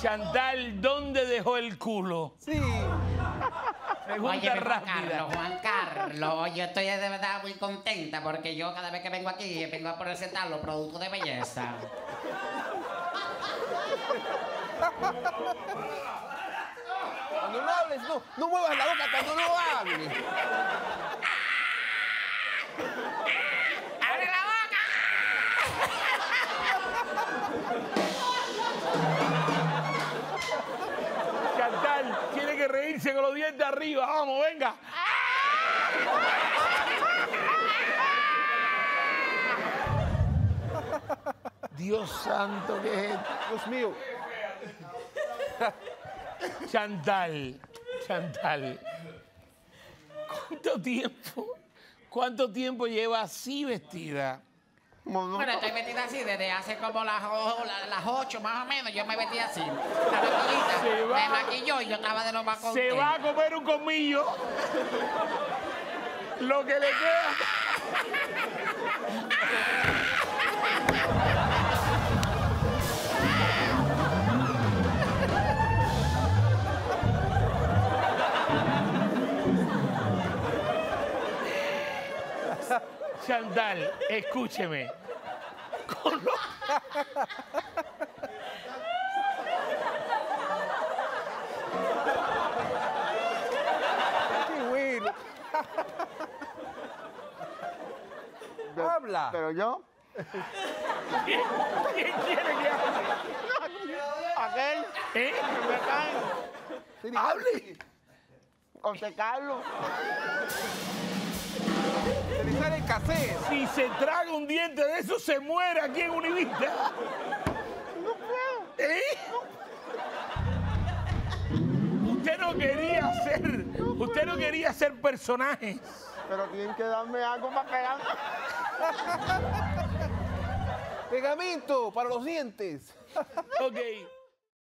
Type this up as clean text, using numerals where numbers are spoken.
Chantal, ¿dónde dejó el culo? Sí. Pregunta Oye, rápida. Juan Carlos, yo estoy de verdad muy contenta porque yo cada vez que vengo aquí vengo a presentar los productos de belleza. Cuando no hables, no muevas la boca cuando no hables. ¡Abre la boca! Chantal, tiene que reírse con los dientes arriba. Vamos, venga. Dios santo, ¿qué es esto? Dios mío. Chantal, ¿cuánto tiempo lleva así vestida? Bueno, estoy vestida así desde hace como las 8 más o menos. Yo me vestí así. La maquillita Se va. me maquilló y yo estaba de lo más contenta. Se va a comer un colmillo. Lo que le queda. Chantal, escúcheme. Qué bueno. Habla. Pero yo, ¿Quién quiere que hable? aquel, ¿Eh? que me caen, ¡Hable! José Carlos. Utilizar el cassette. Si se traga un diente de eso, se muere aquí en Univista. ¿Eh? Usted no quería ser personajes. Pero tienen que darme algo para pegar. Pegamento para los dientes. Ok.